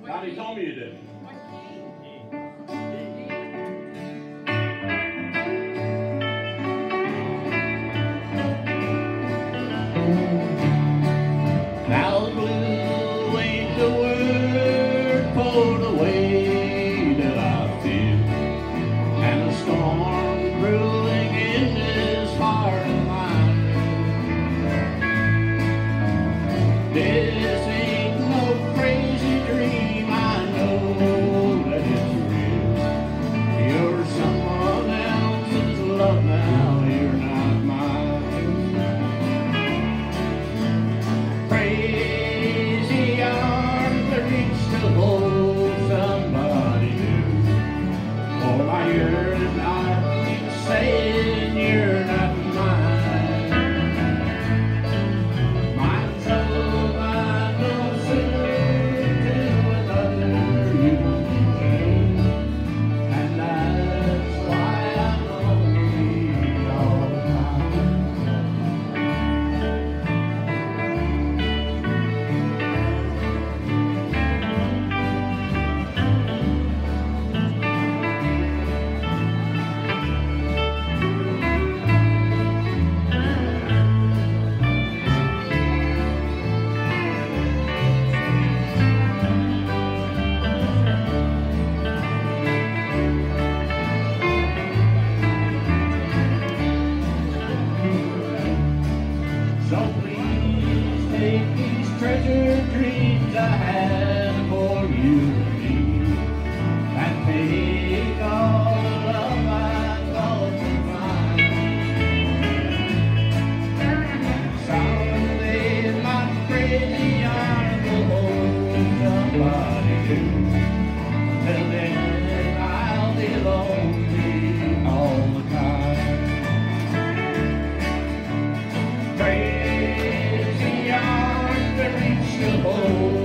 Donnie told me you did. Now the blue ain't the word for the way that I feel, and the storm brewing in this heart of mine. This ain't no crazy dream, I know that it's real. You're someone else's love now, you're not mine. Crazy arms that reach to hold somebody new. Oh, my yearning heart keeps saying you're not mine. My trouble I know soon to another you came, and that's why I'm lonely all the time. So please take these treasured dreams I had for you and me, and take all the love I thought was mine. Someday my crazy arms will hold somebody new. Till then I'll be lonely all the time. Crazy arms that reach to hold